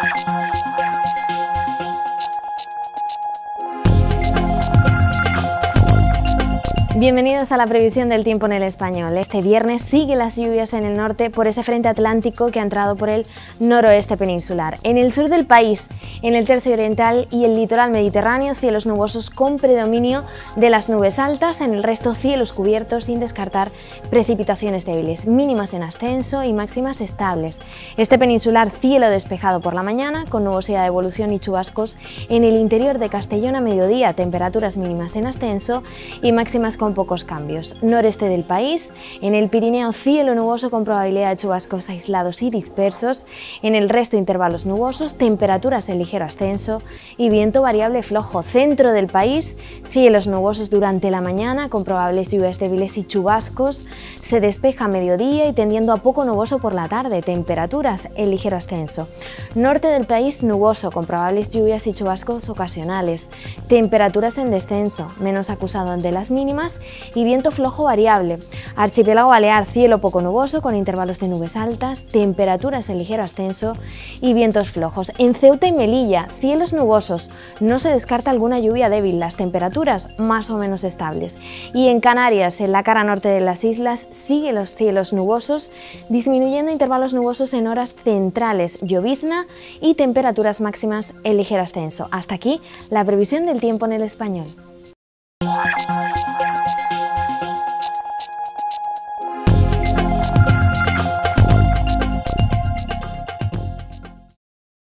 Bienvenidos a la previsión del tiempo en el español. Este viernes siguen las lluvias en el norte por ese frente atlántico que ha entrado por el noroeste peninsular. En el sur del país, en el tercio oriental y el litoral mediterráneo, cielos nubosos con predominio de las nubes altas, en el resto cielos cubiertos sin descartar precipitaciones débiles, mínimas en ascenso y máximas estables. Este peninsular, cielo despejado por la mañana, con nubosidad de evolución y chubascos en el interior de Castellón a mediodía, temperaturas mínimas en ascenso y máximas con pocos cambios. Noreste del país, en el Pirineo cielo nuboso con probabilidad de chubascos aislados y dispersos, en el resto intervalos nubosos, temperaturas en ligero ascenso y viento variable flojo. Centro del país, cielos nubosos durante la mañana con probables lluvias débiles y chubascos, se despeja a mediodía y tendiendo a poco nuboso por la tarde, temperaturas en ligero ascenso. Norte del país nuboso con probables lluvias y chubascos ocasionales, temperaturas en descenso, menos acusado de las mínimas y viento flojo variable. Archipiélago balear, cielo poco nuboso con intervalos de nubes altas, temperaturas en ligero ascenso y vientos flojos. En Ceuta y Melilla, cielos nubosos, no se descarta alguna lluvia débil, las temperaturas más o menos estables. Y en Canarias, en la cara norte de las islas, siguen los cielos nubosos, disminuyendo intervalos nubosos en horas centrales, llovizna y temperaturas máximas en ligero ascenso. Hasta aquí la previsión del tiempo en el español.